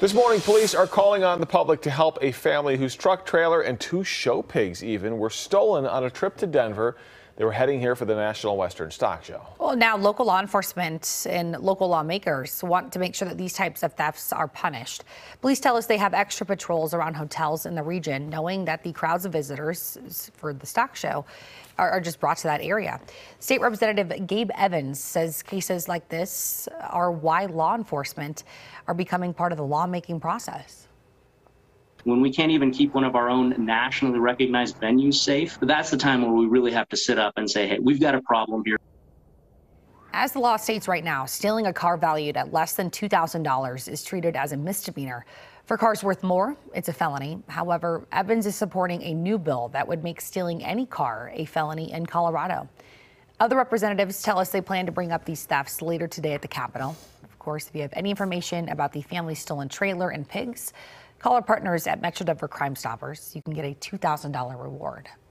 This morning, police are calling on the public to help a family whose truck, trailer, and 2 show pigs even were stolen on a trip to Denver. They were heading here for the National Western Stock Show. Well, now local law enforcement and local lawmakers want to make sure that these types of thefts are punished. Police tell us they have extra patrols around hotels in the region, knowing that the crowds of visitors for the stock show are just brought to that area. State Representative Gabe Evans says cases like this are why law enforcement are becoming part of the lawmaking process. When we can't even keep one of our own nationally recognized venues safe, that's the time where we really have to sit up and say, hey, we've got a problem here. As the law states right now, stealing a car valued at less than $2,000 is treated as a misdemeanor. For cars worth more, it's a felony. However, Evans is supporting a new bill that would make stealing any car a felony in Colorado. Other representatives tell us they plan to bring up these thefts later today at the Capitol. Of course, if you have any information about the family's stolen trailer and pigs, call our partners at Metro Denver Crime Stoppers. You can get a $2,000 reward.